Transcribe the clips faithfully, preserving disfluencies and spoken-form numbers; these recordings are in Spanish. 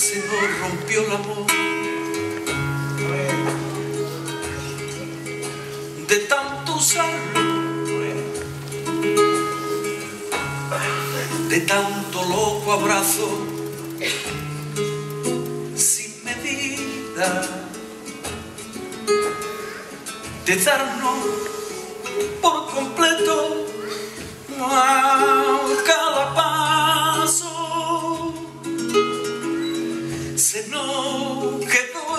se nos rompió el amor. De tanto usarlo, de tanto loco abrazo sin medida, de darnos por completo a cada paso, se nos quedó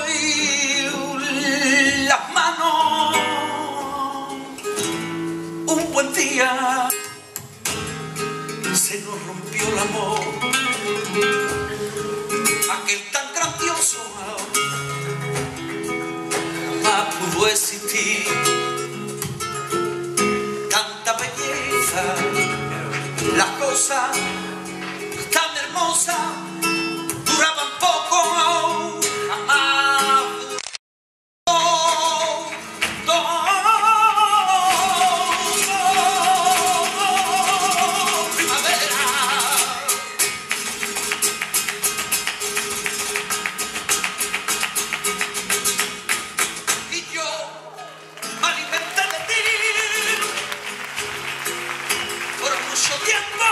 en las manos un buen día, se nos rompió el amor, aquel tan grandioso jamás pudo existir. Tanta belleza, las cosas tan hermosas duraban poco, jamás. Oh, oh, oh, primavera. Y yo me alimenté de ti por mucho tiempo,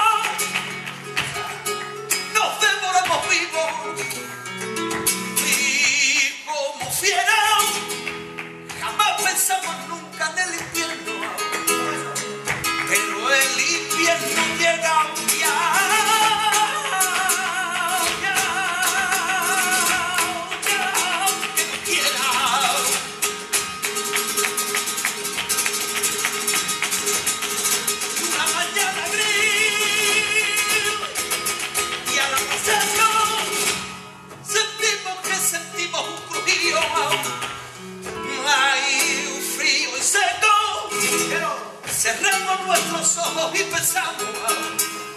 nos devoramos vivos y como fieras, jamás pensamos nunca en el invierno, pero el invierno llega ya, ya, ya, que no quiera. Una mañana gris y al amanecernos sentimos que sentimos un crujido, hay un frío y seco, cerramos nuestros ojos y pensamos